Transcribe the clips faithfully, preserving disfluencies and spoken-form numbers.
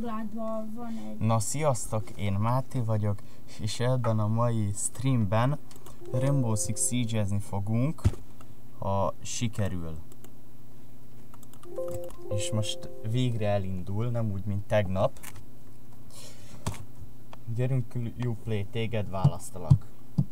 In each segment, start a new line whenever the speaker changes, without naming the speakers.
korlátban van egy...
Na sziasztok, én Máté vagyok, és ebben a mai streamben Rainbow Six Siege-ezni fogunk, ha sikerül. És most végre elindul, nem úgy, mint tegnap. Gyerünk, Uplay, téged választalak.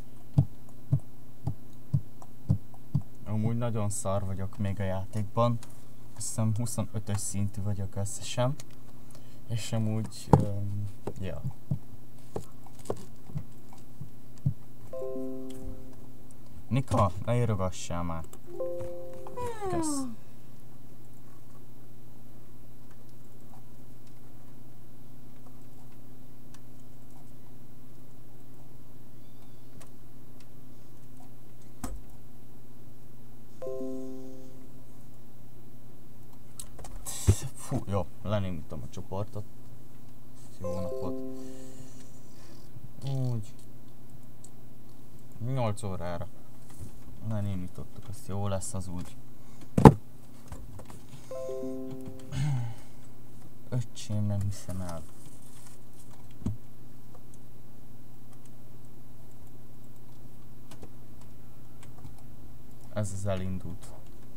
Amúgy nagyon szar vagyok még a játékban. Azt hiszem huszonötös szintű vagyok összesen. És amúgy, um, ja. Nika, ne írogassál már. Kösz. Fú, jó, lenémítom a csoportot. Jó napot. Úgy. nyolc órára. Lenémítottuk, azt jó lesz az úgy. Öcsém, nem hiszem el. Ez az elindult.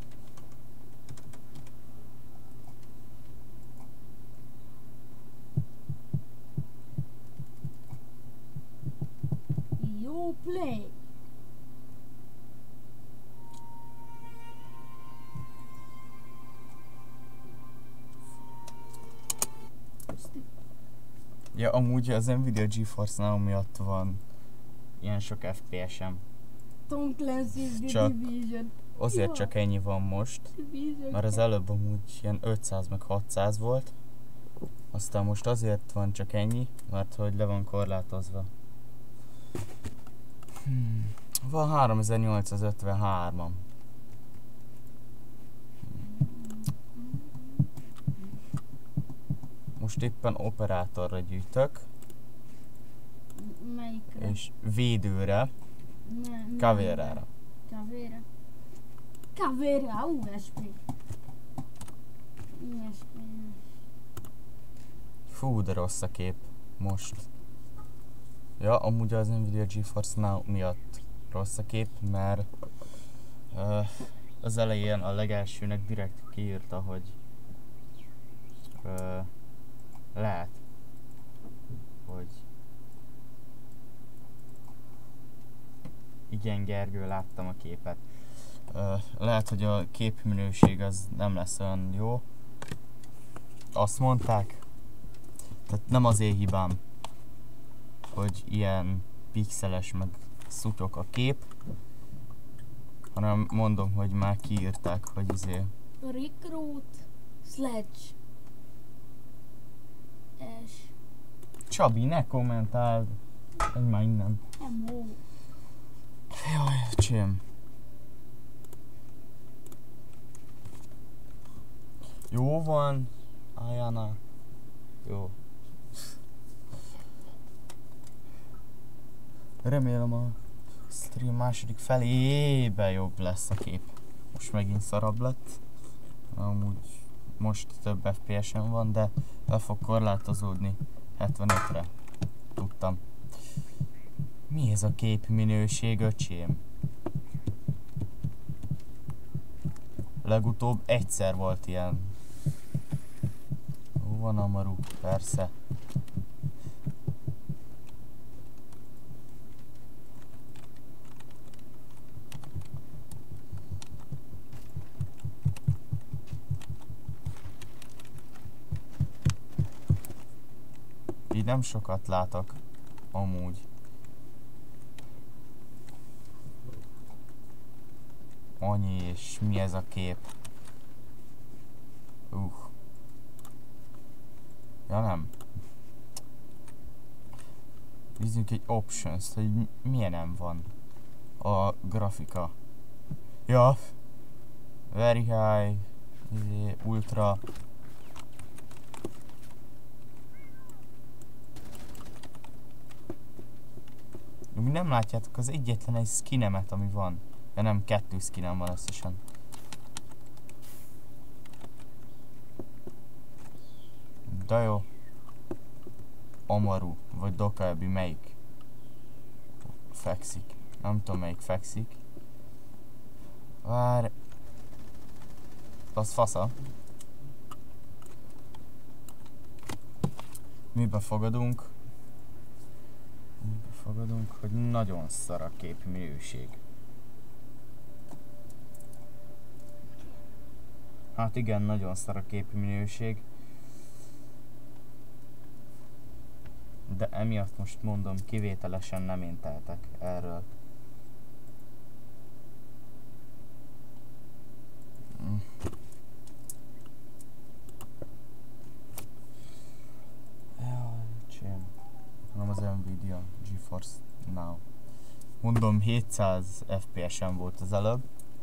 Play.
Ja, amúgy az Nvidia GeForce Now miatt van ilyen sok ef pé es-em.
Tom Clancy's The Division.
Azért csak ennyi van most, mert az előbb amúgy ilyen ötszáz meg hatszáz volt. Aztán most azért van csak ennyi, mert hogy le van korlátozva. Hmm. Van háromezer-nyolcszázötvenhárom. Most éppen operátorra gyűjtök.
Melyikre?
És védőre. Caveira-ra.
Caveira. Caveira, u es pé. u es pé.
Fú, de rossz a kép most. Ja, amúgy az Nvidia GeForce Now miatt rossz a kép, mert uh, az elején a legelsőnek direkt kiírta, hogy uh, lehet, hogy igen, Gergő, láttam a képet. Uh, lehet, hogy a képminőség az nem lesz olyan jó. Azt mondták, tehát nem az én hibám, hogy ilyen pixeles meg szutyok a kép, hanem mondom, hogy már kiírták, hogy izé...
Recruit Sledge S.
Csabi, ne kommentáld! Egy már innen.
Emo.
Jaj, csém. Jó van, Ayana. Jó. Remélem a stream második felébe jobb lesz a kép. Most megint szarabb lett. Amúgy most több ef pé es-en van, de le fog korlátozódni hetvenötre. Tudtam. Mi ez a kép minőség, öcsém? Legutóbb egyszer volt ilyen. Hú, van Amaru, persze. Így nem sokat látok, amúgy. Annyi, és mi ez a kép? Uh. Ja nem. Nézzünk egy options, hogy milyen nem van a grafika. Ja. Very high, ultra. Mi nem látjátok az egyetlen egy skinemet, ami van. De nem, kettő skinem van összesen. De jó. Amaru vagy Dokkaebi melyik fekszik. Nem tudom melyik fekszik. Vár... Az fasza. Mibe fogadunk? Mibe fogadunk, hogy nagyon szar a képminőség. Hát igen, nagyon szar a képminőség. De emiatt most mondom, kivételesen nem én tehetek erről. Nem az Nvidia GeForce Now. Mondom, hétszáz ef pé es-en volt az előbb.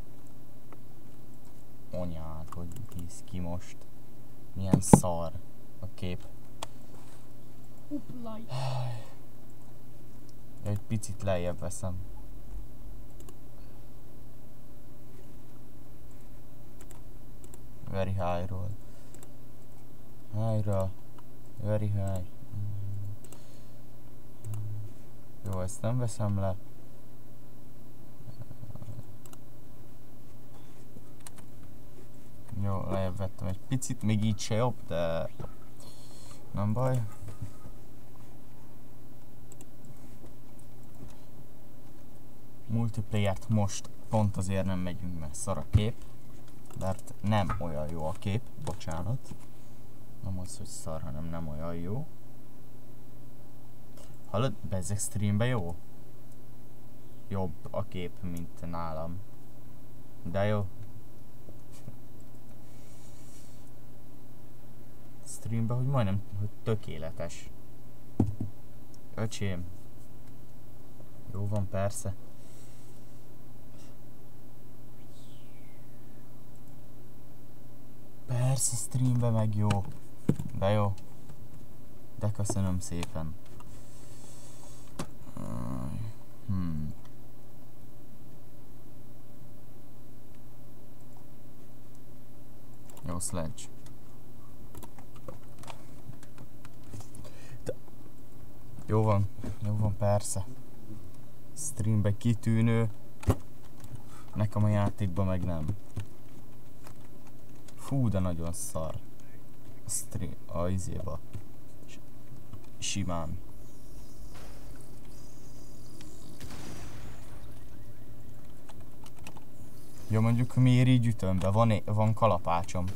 Anyád, hogy néz ki most. Milyen szar a kép.
Uplaj.
Egy picit lejjebb veszem. Very high-ról. High-ra. Very high. Jó, ezt nem veszem le. Jó, lejjebb vettem egy picit, még így se jobb, de nem baj. Multiplayer-t most pont azért nem megyünk, mert szar a kép. Mert nem olyan jó a kép, bocsánat. Nem az, hogy szar, hanem nem olyan jó. Hallod, bezzeg streambe jó? Jobb a kép, mint nálam. De jó. Streambe, hogy majdnem hogy tökéletes. Öcsém. Jó van, persze. Persze streambe meg jó. De jó. De köszönöm szépen. Hmm. Jó, Sledge. De... Jó van, jó van, persze. Streambe kitűnő. Nekem a játékban meg nem. Fú, de nagyon szar. A stream, a izéba. Simán. Jó, mondjuk miért így ütöm be? Van, van kalapácsom.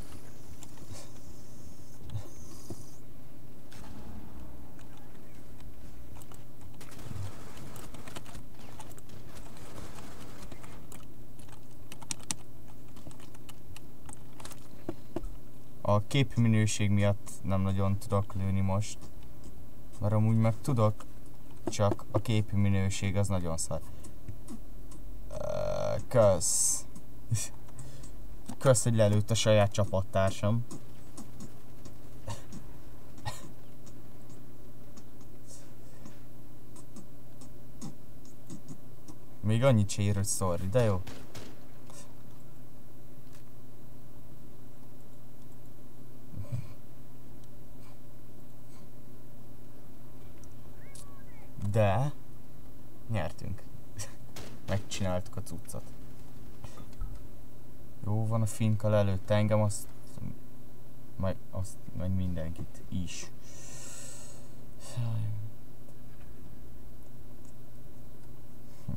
A képminőség miatt nem nagyon tudok lőni most. Mert amúgy meg tudok, csak a képminőség az nagyon szar. Kösz. Kösz, hogy lelőtt a saját csapattársam. Még annyit se ír, hogy sorry, de jó. De nyertünk. Megcsináltuk a cuccot. Jó van, a finkkal előtt engem, azt meg, azt meg mindenkit is. Hm.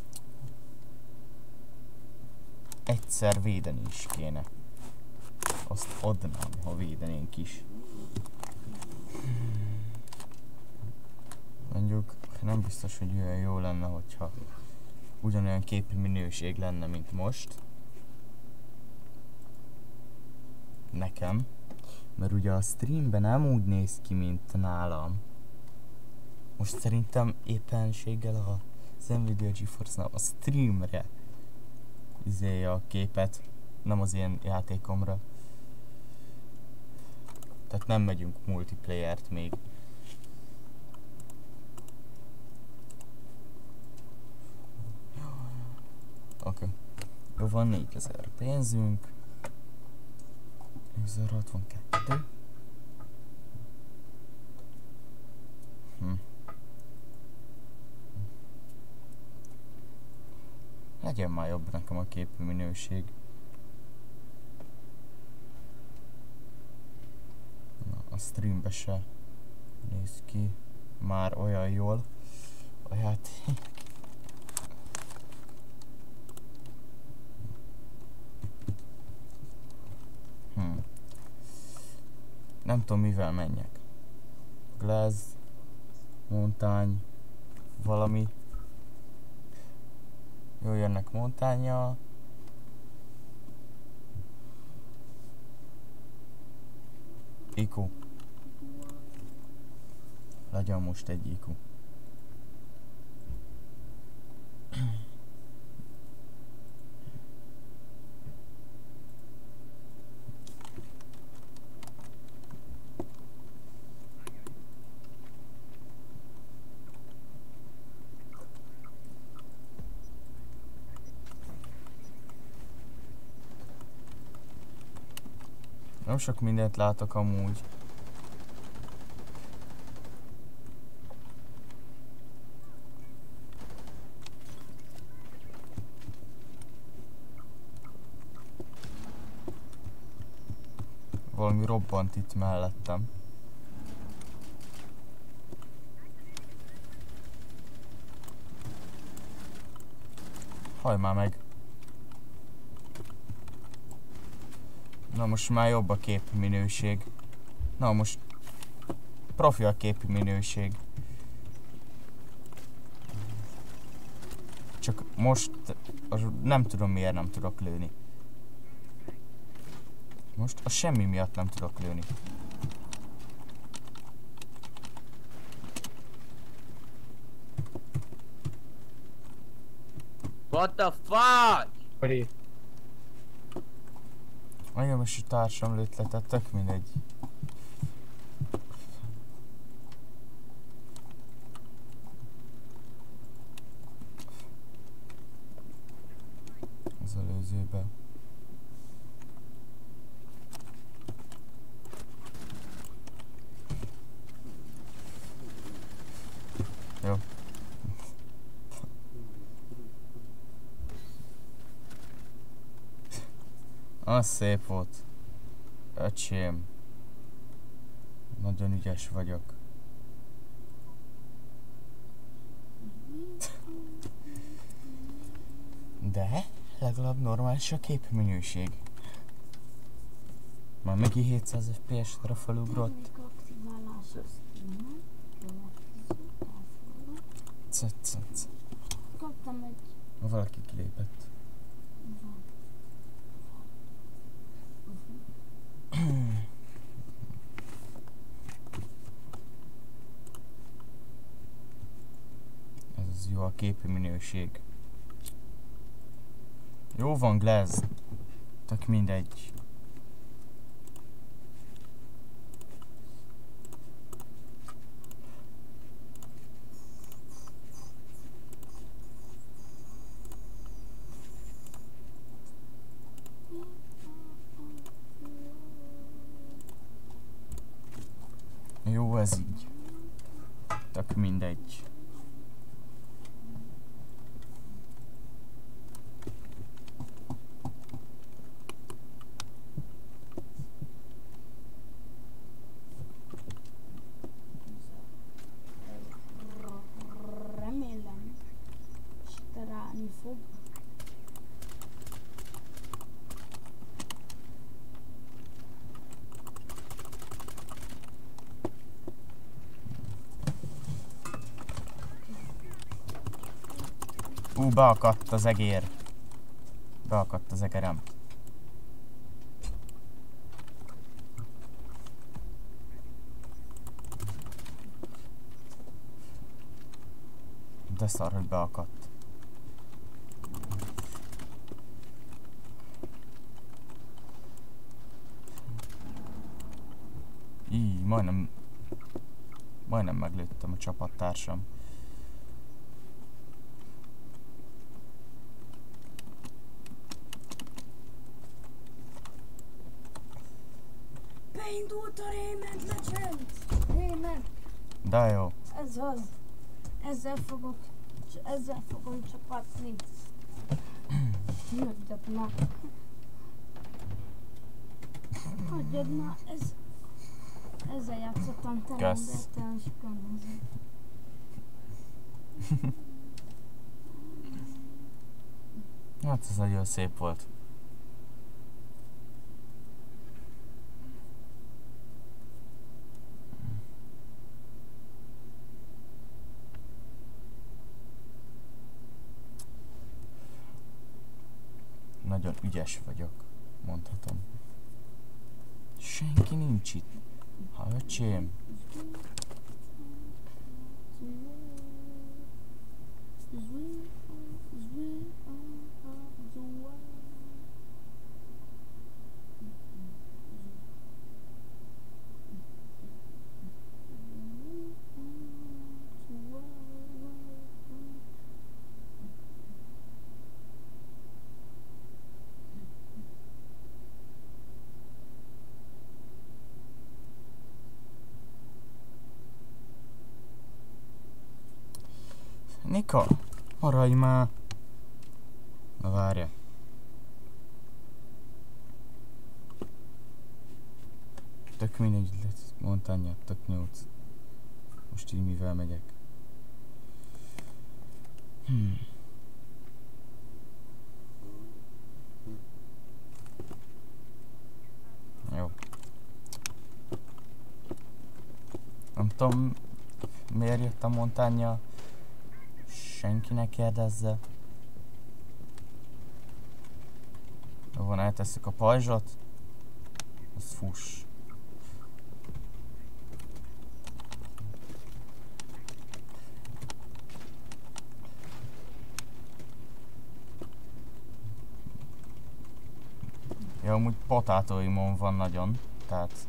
Egyszer védeni is kéne. Azt adnám, ha védenénk is. Mondjuk nem biztos, hogy olyan jó lenne, hogyha ugyanolyan képi minőség lenne, mint most. Nekem. Mert ugye a streamben nem úgy néz ki, mint nálam. Most szerintem éppenséggel az Nvidia GeForce Now a streamre izéje a képet, nem az én játékomra. Tehát nem megyünk multiplayert még. Oké. Okay. Jó, van négyezer pénzünk. négyezer-hatvankettő. legyen már jobb nekem a képi minőség. Na, a streambe se néz ki már olyan jól a játék. Hm. Nem tudom mivel menjek. Glass, montány, valami. Jó, jönnek montánya. Iku. Legyen most egy iku. Nem sok mindent látok amúgy. Valami robbant itt mellettem. Hajj már meg! Na most már jobb a képi minőség. Na most profi a képi minőség. Csak most nem tudom miért nem tudok lőni. Most a semmi miatt nem tudok lőni.
What the fuck?
Freddy.
Nagyon most a társam lőtt le, tehát tök mindegy. Az előzőbe. Jó. Az szép volt. Öcsém. Nagyon ügyes vagyok. De legalább normális a képminőség. Már megint hétszáz ef pé es-re felugrott. Cc.
Kaptam egy...
Valaki kilépett. Ez az jó a képi minőség. Jó van, Glass. Tök mindegy. Jó, ez így. Tök mindegy.
Remélem, sikerálni fog.
Ú, beakadt az egér. Beakadt az egerem. De szar, hogy beakadt. Így, majdnem... Majdnem meglőttem a csapattársam.
Beindult a Rayman Legends! Rayman!
De jó.
Ez az. Ezzel fogok, ezzel fogom csapatni. Hagyjad már. Hagyjad már, ez... Ezzel játszottam talán, de
Kösz.
talán sokan ezzel.
Hát ez nagyon szép volt. Nagyon ügyes vagyok, mondhatom. Senki nincs itt. Ha öcsém. Nika, maradj már! Na várja. Tök mindegy, mondta anyja, tök nyolc. Most így mivel megyek? Hmm. Jó. Nem tudom, miért jött a montánya. Senki ne kérdezze. Jó van, eltesszük a pajzsot. Az fuss. Ja, amúgy potátóimon van nagyon, tehát...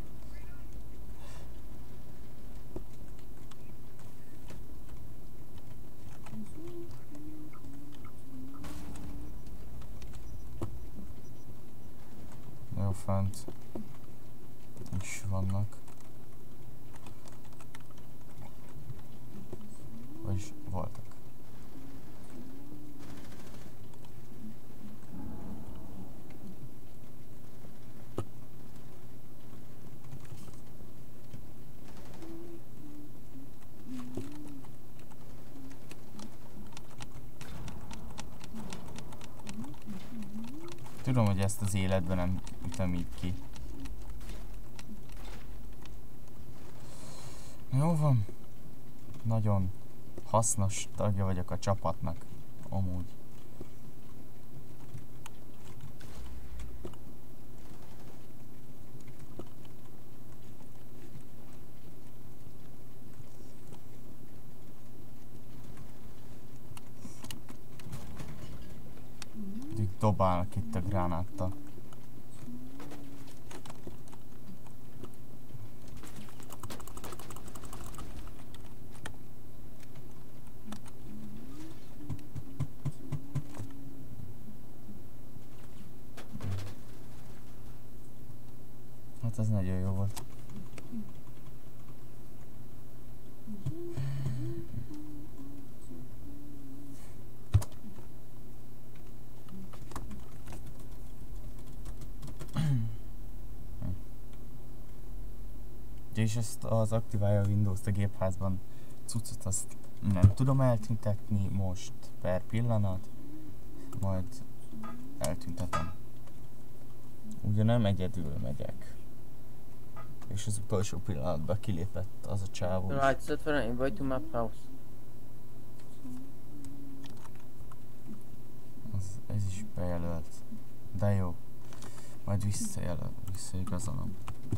Jó, fent is vannak. Vagyis voltak. Tudom, hogy ezt az életben nem ütöm így ki. Jó van. Nagyon hasznos tagja vagyok a csapatnak. Amúgy. Dobálnak itt a gránáttal. Hát ez nagyon jó volt. És ezt az aktiválja a Windows-t a gépházban cuccot, azt nem tudom eltüntetni most per pillanat, majd eltüntetem. Ugye nem egyedül megyek. És az utolsó pillanatban kilépett az a csávó.
Right, set for an invite to map house.
Az, ez is bejelölt. De jó. Majd visszajelöl, visszaigazolom.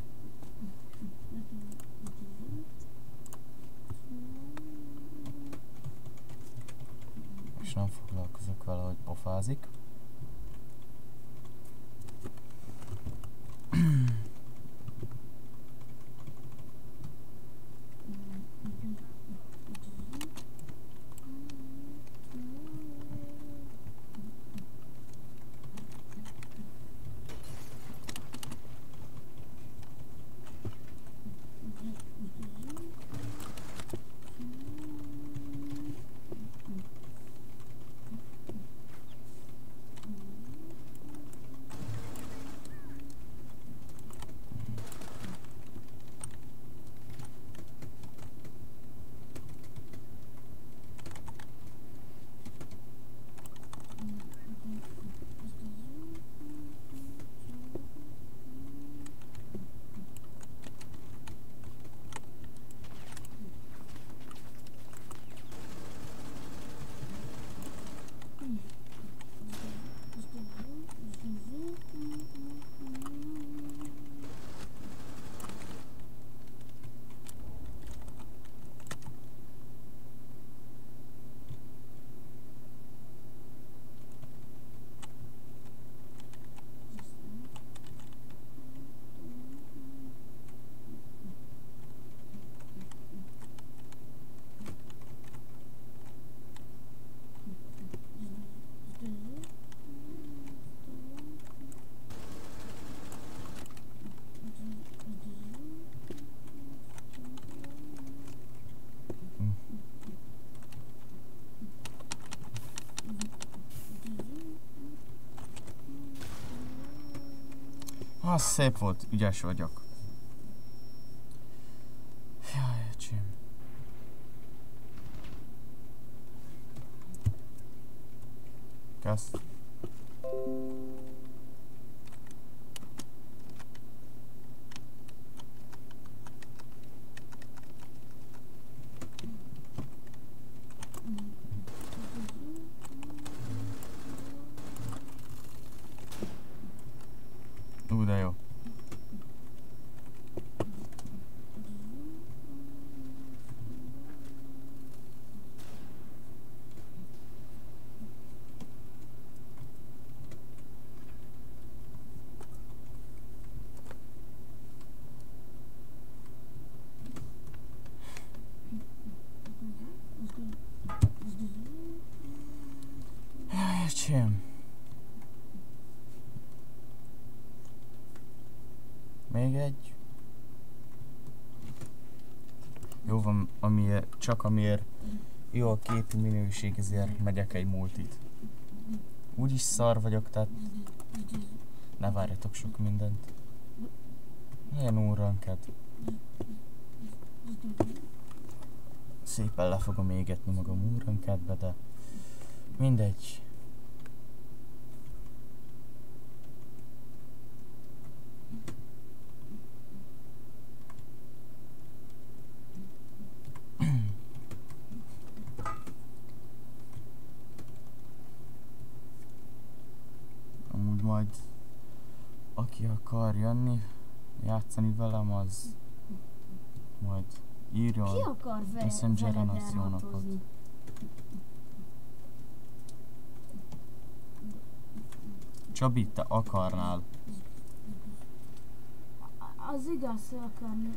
És nem foglalkozok vele, hogy pofázik. Ah, szép volt, ügyes vagyok. Jaj, öcsém. Kösz. Ú, de jó. Jaj, öcsém. Még egy. Jó van, amiért, csak amiért jó a képi minőség, ezért megyek egy multit. Úgyis szar vagyok, tehát ne várjatok sok mindent. Ilyen óranked. Szépen le fogom égetni magam órankedbe, de mindegy. Amúgy majd aki akar jönni, játszani velem, az majd
Ki
írjon
akar ve-
Messengeren
veled
az jónapot.
elhatozni?
Csabi, te akarnál.
A- Az igaz, hogy akarni.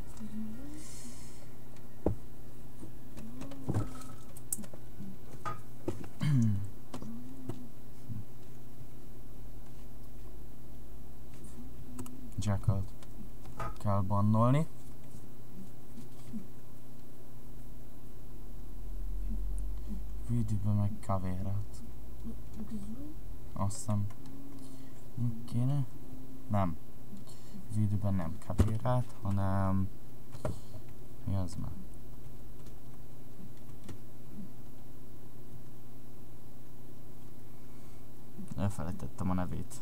Jackalt kell bannolni. Videóban meg kavérát. Azt hiszem, mi kéne? Nem. Videóban nem kavérát, hanem... Mi az már? Elfelejtettem a nevét.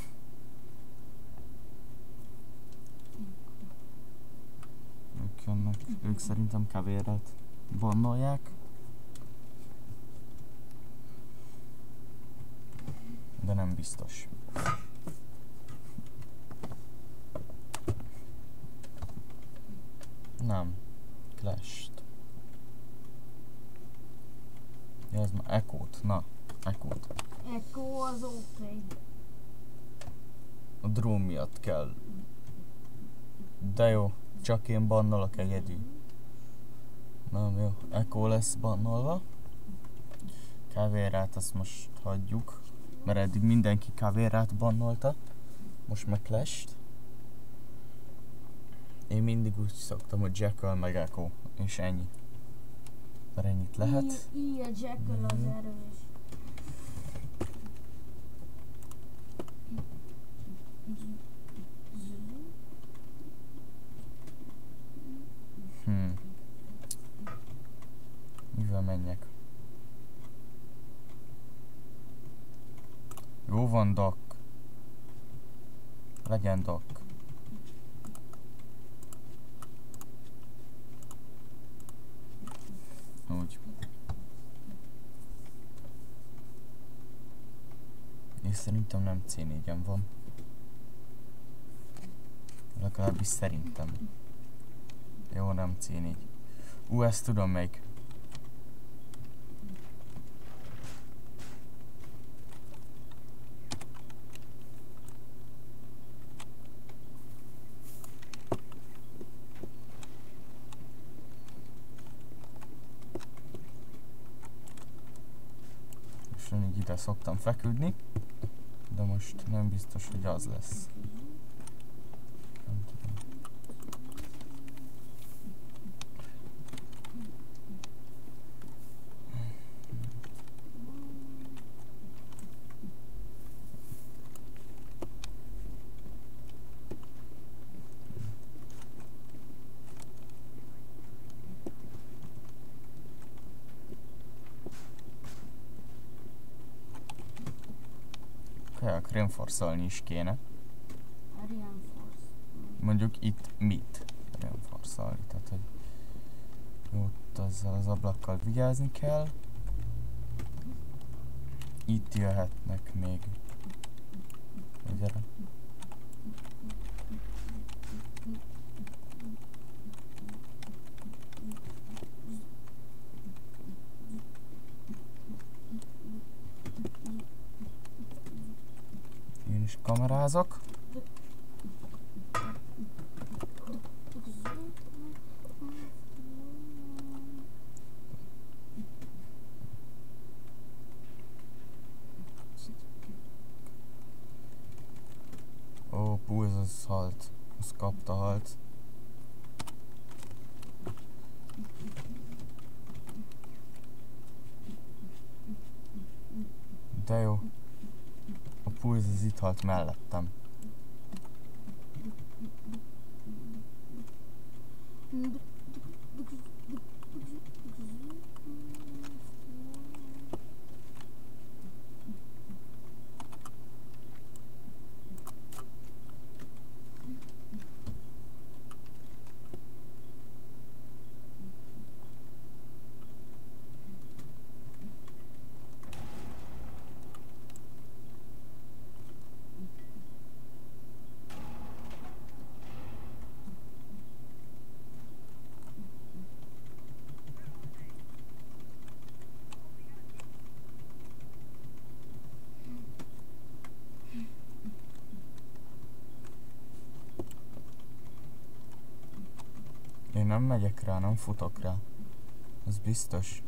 Ők jönnek, ők szerintem kavérát bannolják. De nem biztos. Nem. Clash-t. Ja, ez már Echo-t. Na, Echo-t.
Echo az oké.
A drón miatt kell. De jó, csak én bannolok egyedül. Nem jó, Echo lesz bannolva. Kavérát azt most hagyjuk. Mert eddig mindenki kavérát bannolta. Most meg Clash-t. Én mindig úgy szoktam, hogy Jackal meg Echo. És ennyi. Mert ennyit lehet.
Így a Jackal az
Mhm.
erős.
Hmm. Mivel menjek? Jó van, Doc. Legyen Doc. Úgy. És szerintem nem cé négyen van. Legalábbis szerintem. Jó, nem cé négy. Ú, ezt tudom melyik. És így ide szoktam feküdni, de most nem biztos, hogy az lesz. Nem tudom. Kajak reinforce-olni is kéne.
A reinforce.
Mondjuk itt mit reinforce-olni, tehát hogy jó, ezzel az ablakkal vigyázni kell. Itt jöhetnek még. Gyere. Én is kamerázok. Ó, Pulz az halt. Az kapta halt. De jó. A Pulz az itt halt mellettem. Én nem megyek rá, nem futok rá. Ez biztos.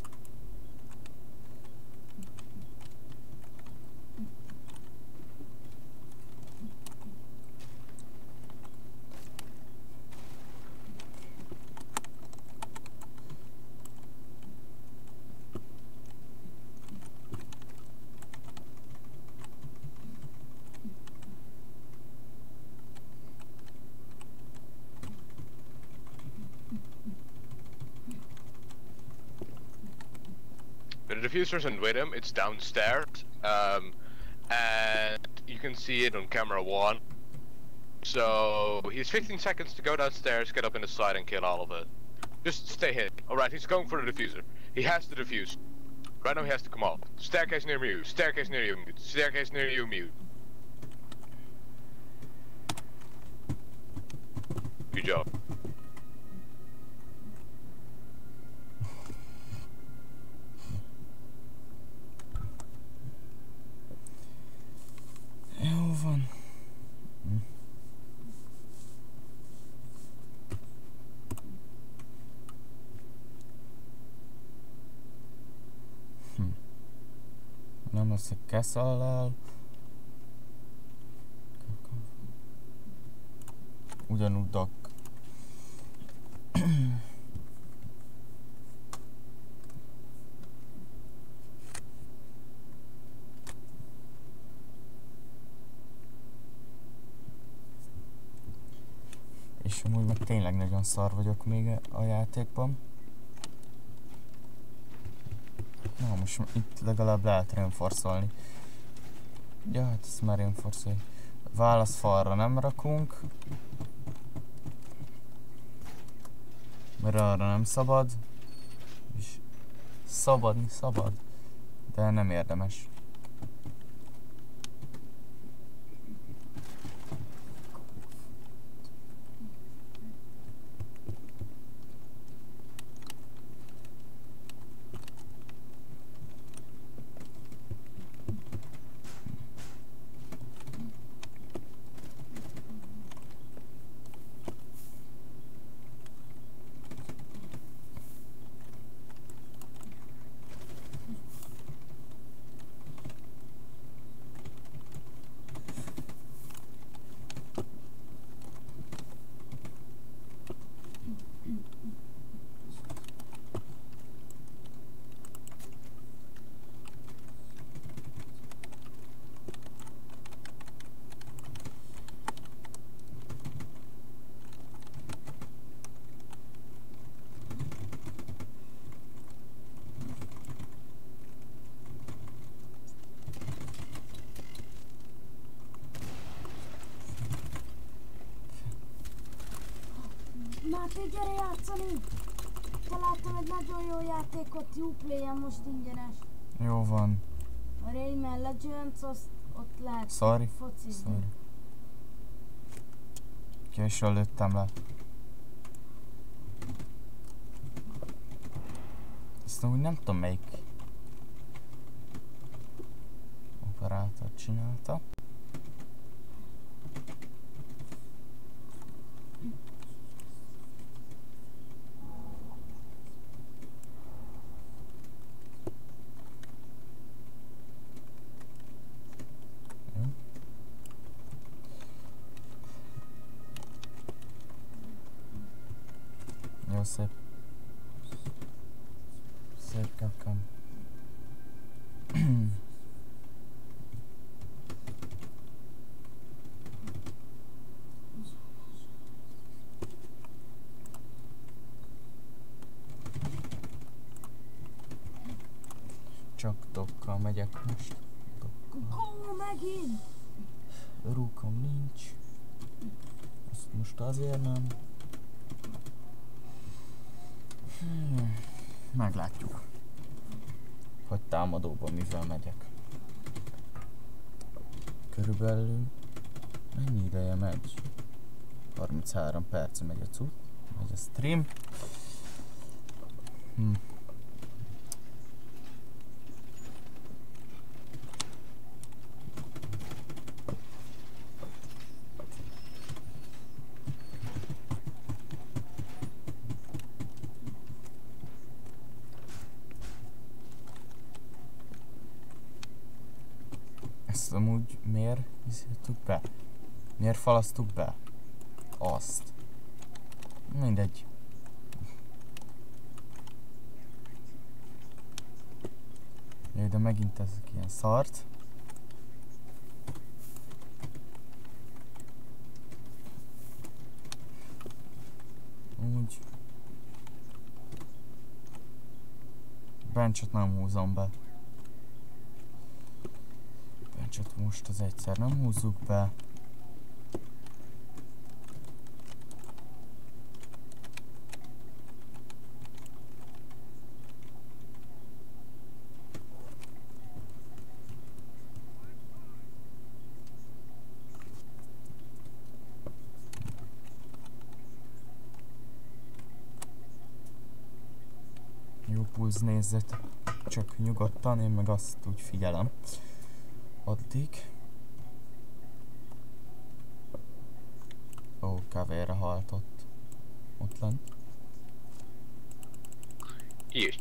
The diffuser isn't with him, it's downstairs, um, and you can see it on camera one. So, he's fifteen seconds to go downstairs, get up in the side and kill all of it. Just stay hid. Alright, he's going for the diffuser. He has to defuse. Right now he has to come off. Staircase near you, staircase near you, mute. Staircase near you, mute. Good job.
Jó van. Hm. Hm. Nem lesz a Kessel-lel. Ugyanúgy dok. És amúgy meg tényleg nagyon szar vagyok még a játékban. Na, most itt legalább lehet reinforce-olni. Ja, hát ezt már reinforce-olj. Válaszfalra nem rakunk. Mert arra nem szabad. És szabadni szabad. De nem érdemes.
játék, gyere játszani! Találtam egy nagyon jó játékot, Uplay-en most ingyenes.
Jó van.
A Rayman Legends, azt ott lehet
Sorry.
focizni.
Sorry. Későn lőttem le. Ezt úgy nem tudom melyik operátor csinálta. Jó szép. Szép kakam. Csak dokkal megyek most.
Go megint!
Rúkom nincs. Azt most azért nem. Hmm. Meglátjuk, hogy támadóban mivel megyek. Körülbelül mennyi ideje megy? harminchárom perc megy a cucc, megy a stream. Hm. Ezt amúgy miért hisztük be? Miért falasztuk be? Azt. Mindegy. Jaj, de megint ezek ilyen szart. Úgy. Bencsot nem húzom be. Bencsot most az egyszer nem húzzuk be. Jó pulz, nézzet, csak nyugodtan, én meg azt úgy figyelem. Addig. Ó, kávére halt ott. Ott lent.
Így.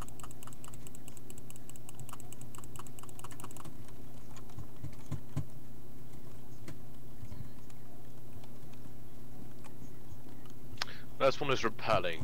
Last one is repelling.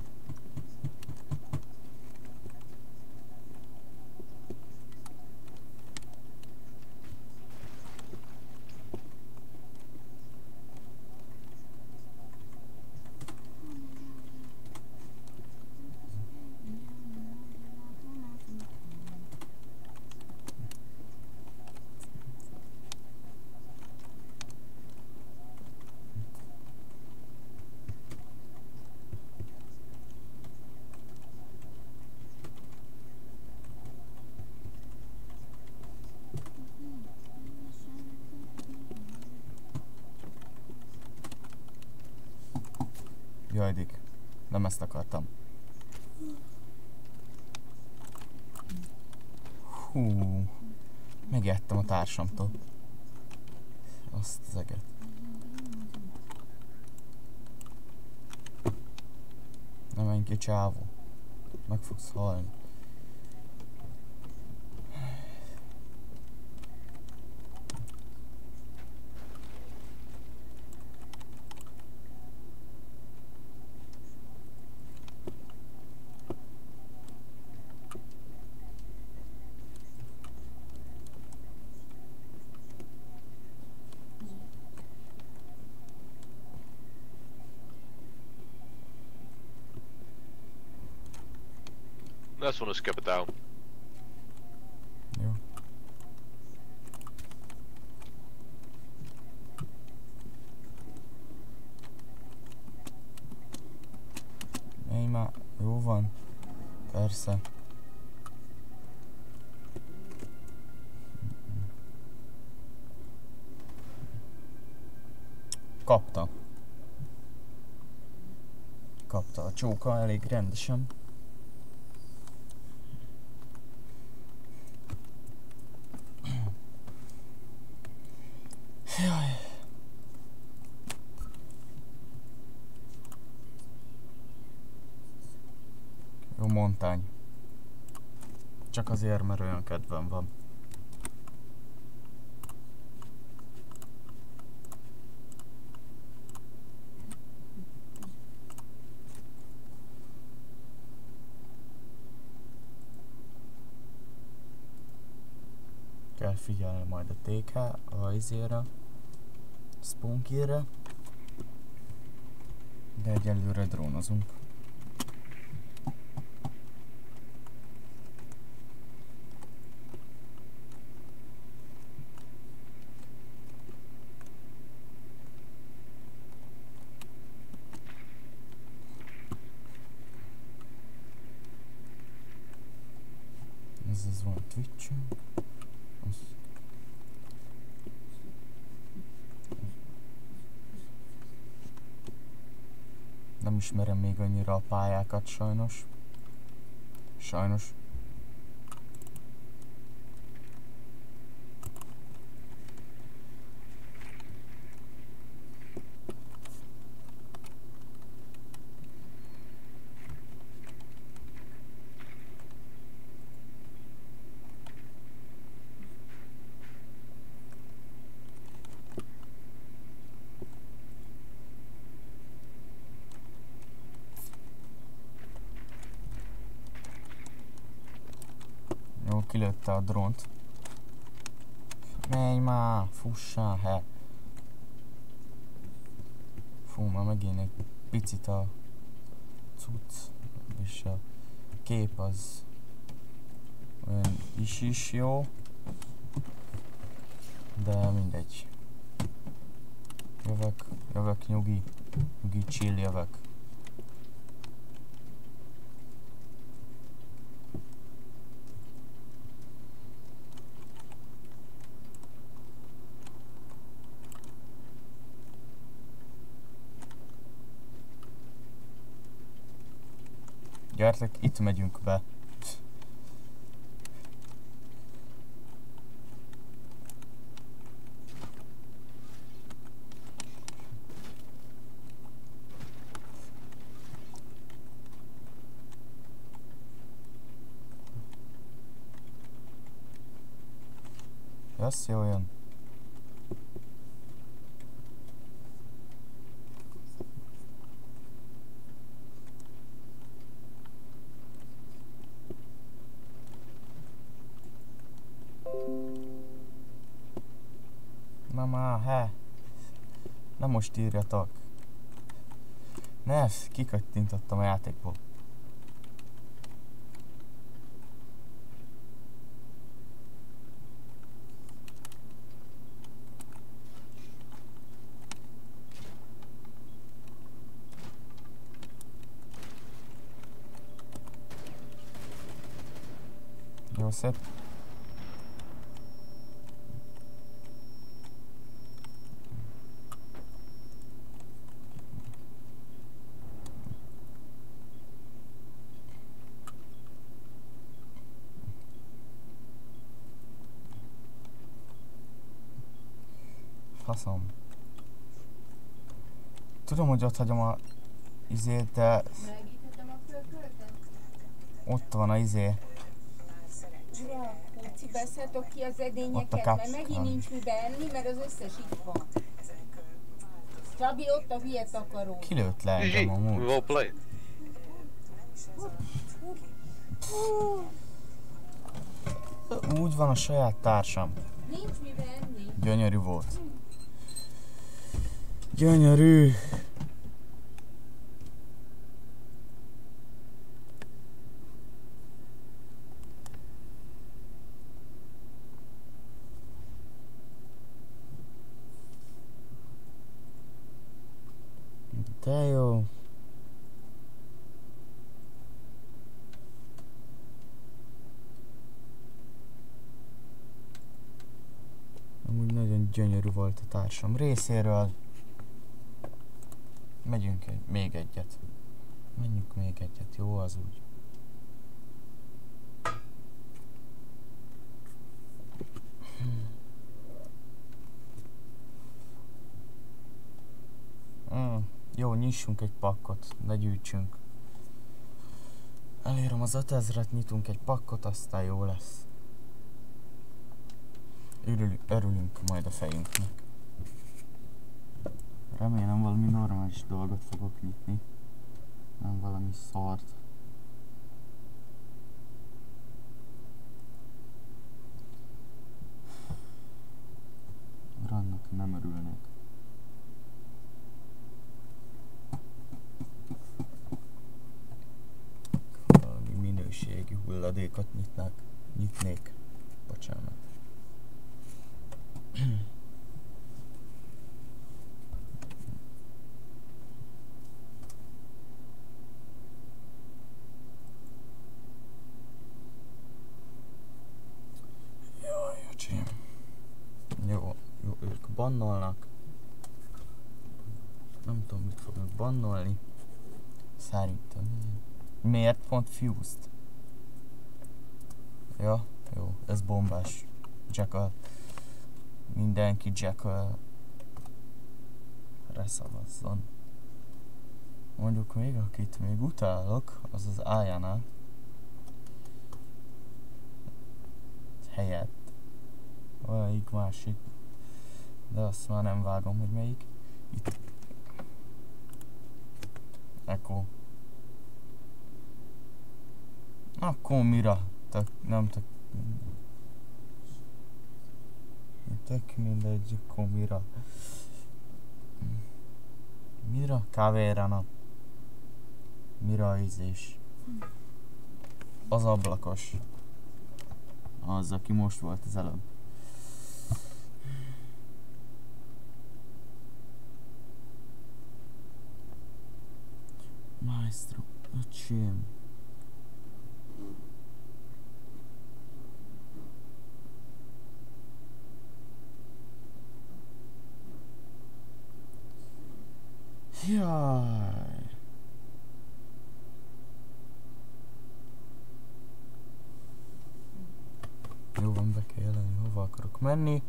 Jaj, Dick. Nem ezt akartam. Hú. Megijedtem a társamtól. Azt az eget. Ne menj ki, csávó. Meg fogsz halni.
Last one is skip it down.
Jó. Persze. Kapta. Kapta a csóka elég rendesen. Jaj. Jó montány. Csak azért, mert olyan kedvem van. Kell figyelni majd a té ká, a izére, Spunkire, de egyelőre drónozunk. Ez az van Twitch-ünk. Nem ismerem még annyira a pályákat sajnos. Sajnos. Jó, kilőtte a drónt. Menj már, fussál, he. Fú, már megint egy picit a cucc, és a kép az olyan is is jó, de mindegy. Jövök, jövök, nyugi, nyugi, chill, jövök. Gyertek, itt megyünk be. Jössz, jó jön. Na már, he. Nem most írjatok. Ne, kikattintottam a játékból. Jó szép. Faszom. Tudom, hogy ott hagyom a izét, de ott van a izé.
Uram, úgy cibászhatok ki az edényeket,
Ott a
mert megint nincs mibe enni, mert az összes itt van. Csabi, ott a hülye takaró.
Kilőtt le engem amúgy.
Well played.
Úgy van a saját társam.
Nincs mibe enni.
Gyönyörű volt. Gyönyörű. De jó. gyönyörű volt a társam részéről. Megyünk egy, még egyet. Menjünk még egyet, jó az úgy. Mm, jó, nyissunk egy pakkot, ne gyűjtsünk. Elérem az ötezret, nyitunk egy pakkot, aztán jó lesz. Örül, örülünk majd a fejünknek. Remélem valami normális dolgot fogok nyitni. Nem valami szart. Rannak nem örülnek. Valami minőségi hulladékot nyitnák. Nyitnék. Bocsánat. Jaj, öcsém. Jó, jó, ők bannolnak. Nem tudom, mit fognak bannolni. Szerintem. Miért pont Fused? Ja, jó, ez bombás. Jackal. Mindenki Jackal. Reszavazzon. Mondjuk még, akit még utálok, az az Ayana. Helyett. Valamelyik másik. De azt már nem vágom, hogy melyik. Itt. Echo. Akkor mira? Tök, nem tök... Tök mindegy, akkor mira? Mira? Caveirana. Mira ízés. Az ablakos. Az, aki most volt az előbb. Maestro, öcsém. Jaj. Jó van, be kell jelenni, hova akarok menni.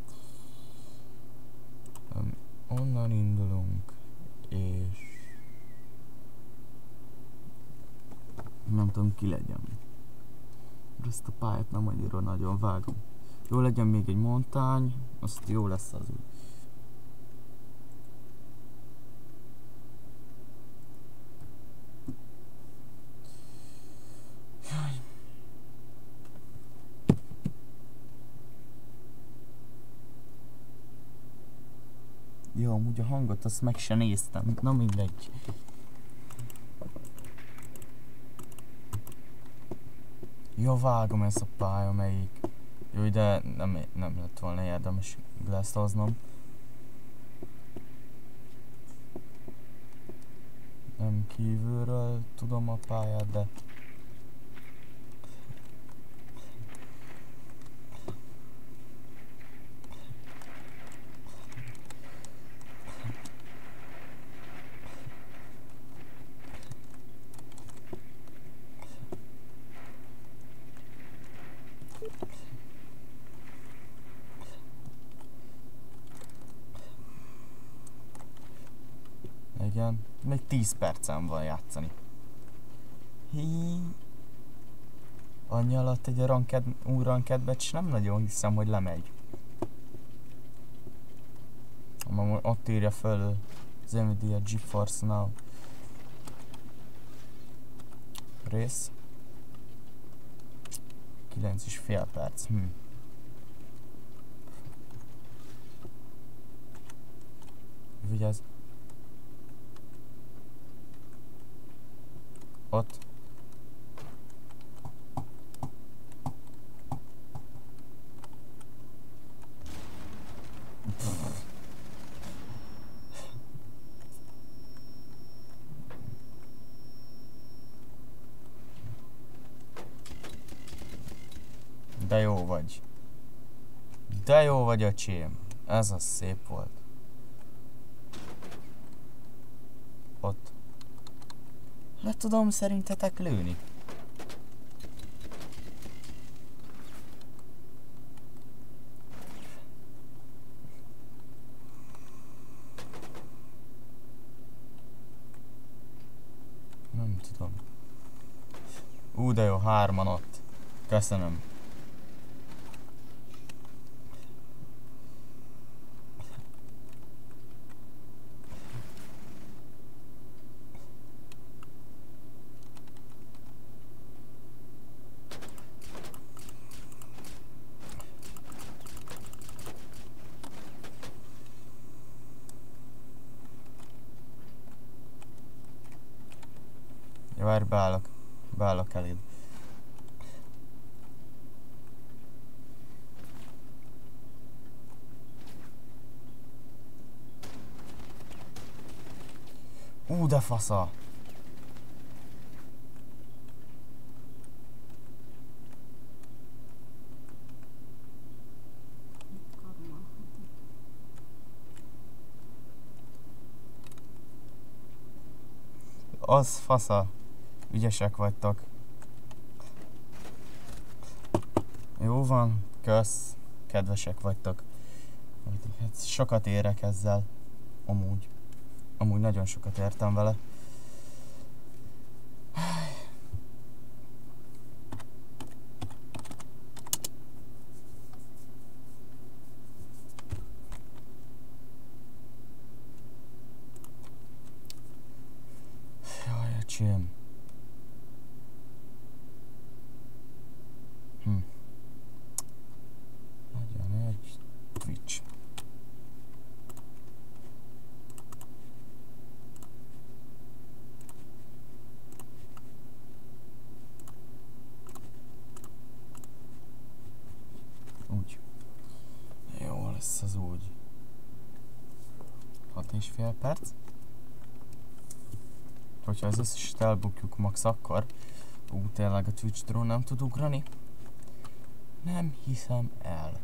Um, onnan indulunk, és... nem tudom, ki legyen. Ezt a pályát nem annyira nagyon vágom. Jó legyen még egy montány, azt jó lesz az úgy. Jaj. Jó, amúgy a hangot azt meg se néztem, na mindegy. Jó, vágom ezt a pálya, melyik. Jó, de nem, nem lett volna érdemes glasszhoznom. Nem kívülről tudom a pályát, de... Igen, még tíz percem van játszani. Hí. Annyi alatt egy ranked, új ranked batch nem nagyon hiszem, hogy lemegy. Ott írja föl az Nvidia GeForce Now rész. kilenc és fél perc. Hm. Vigyázz. Ott. De jó vagy. De jó vagy, öcsém. Ez az szép volt. Ott. Le tudom szerintetek lőni? Nem tudom. Ú, de jó, hárman ott. Köszönöm. Jó, várj, beállok. Beállok eléd. Ú, de fasza! Az fasza. Ügyesek vagytok. Jó van, kösz. Kedvesek vagytok. Hát sokat érek ezzel. Amúgy. Amúgy nagyon sokat értem vele. Jaj, öcsém. Hm. Legyen egy Twitch. Úgy. Jó lesz az úgy. Hat és fél perc. Hogyha az összeset elbukjuk max akkor. Ú, tényleg a Twitch drón nem tud ugrani? Nem hiszem el.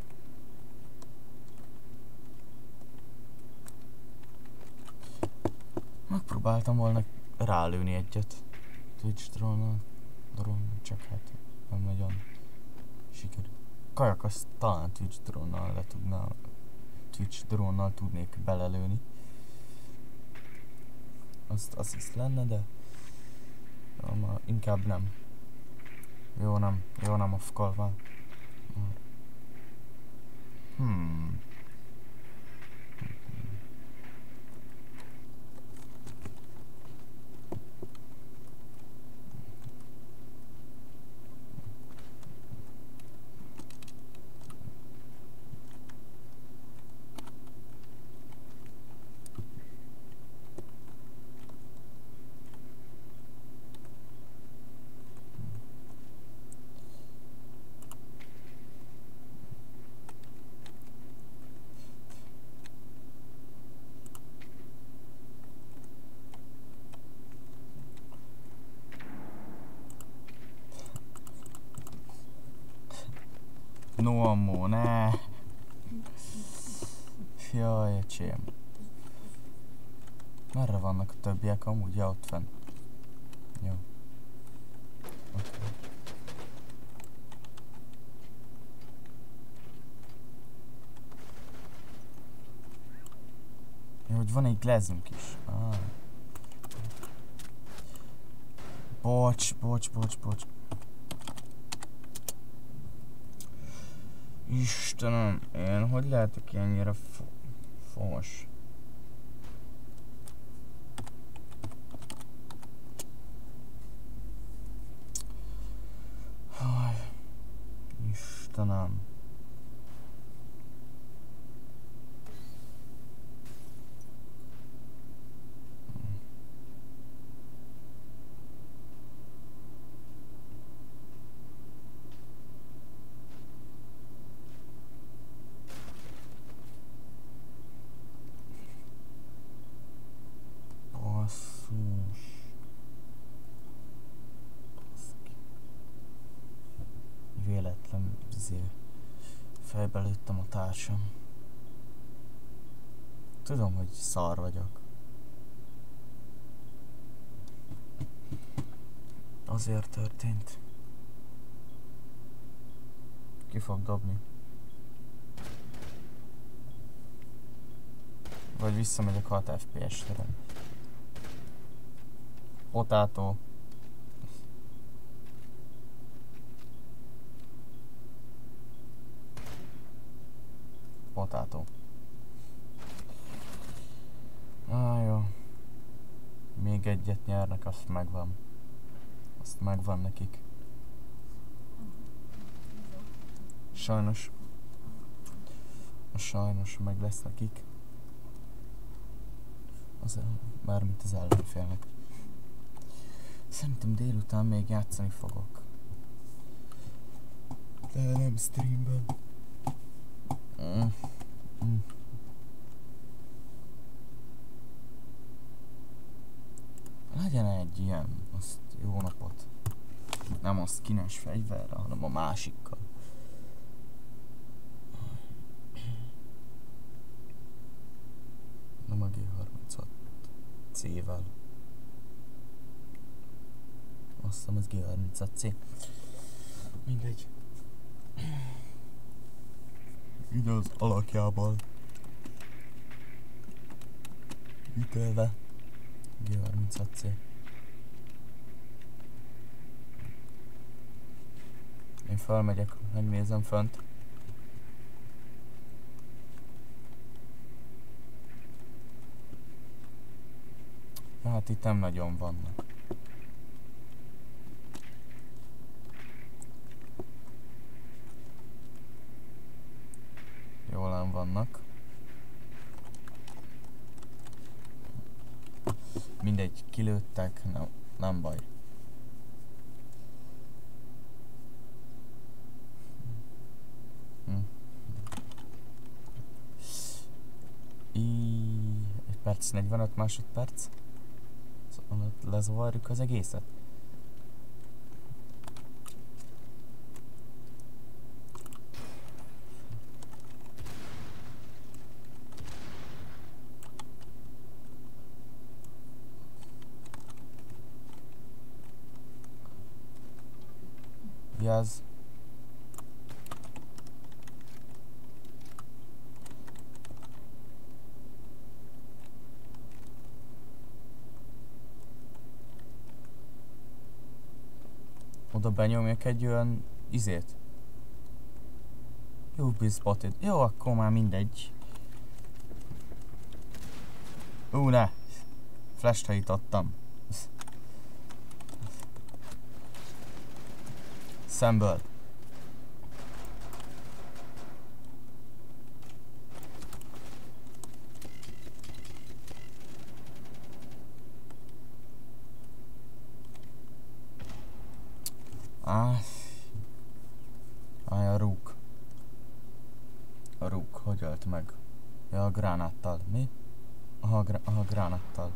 Megpróbáltam volna rálőni egyet. Twitch drónnal. Drón, csak hát nem nagyon sikerült. Kajak azt talán Twitch drónnal le tudná. Twitch drónnal tudnék belelőni. Azt assist lenne, de ja, inkább nem. Jó nem, jó nem off-call van. Hmm. No ammo, ne. Jaj, öcsém. Merre vannak a többiek amúgy? Ja, ott fenn. Jó. Okay. Jó, hogy van egy glazünk is. Ah. Bocs, bocs, bocs, bocs. Istenem, én hogy lehetek ennyire fo fos? Haj, Istenem. Véletlen izé fejbe lőttem a társam. Tudom, hogy szar vagyok. Azért történt. Ki fog dobni? Vagy visszamegyek hat ef pé es-re. Potato. Potato. Ah, jó. Még egyet nyernek, azt megvan. Azt megvan nekik. Sajnos. Sajnos meg lesz nekik. Az, mármint az ellenfélnek. Szerintem délután még játszani fogok. De nem streamben. Mm. Mm. Legyen egy ilyen, azt jó napot. Nem a skines fegyverre, hanem a másikkal. Nem a gé harminchat cé-vel. Azt hiszem ez gé harminchat cé. Mindegy. Így az alakjában. Ítélve. gé harminchat cé. Én felmegyek, megnézem fönt. Hát itt nem nagyon vannak. Jól nem vannak. Mindegy, kilőttek, nem, nem baj. Hm. I... egy perc, negyvenöt másodperc. Szóval lezavarjuk az egészet. Vigyázz! Oda benyomjak egy olyan izét. You'll be spotted. Jó, akkor már mindegy. Ú, ne! Flash-t hajítottam. Szemből. Ah. Áj, a rúg. A rúg, hogy ölt meg? Ja, a gránáttal. Mi? Aha, gr aha gránáttal.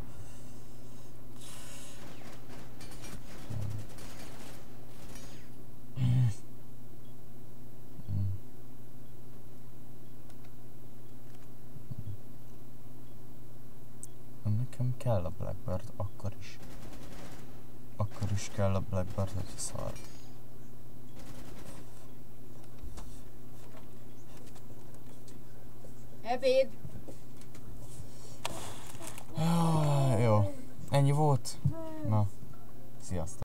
Nekem kell a Blackbird, akkor is. Akkor is kell a Blackbird, hogy szar.
Ebéd!
Ah, jó. Ennyi volt? Na, sziasztok.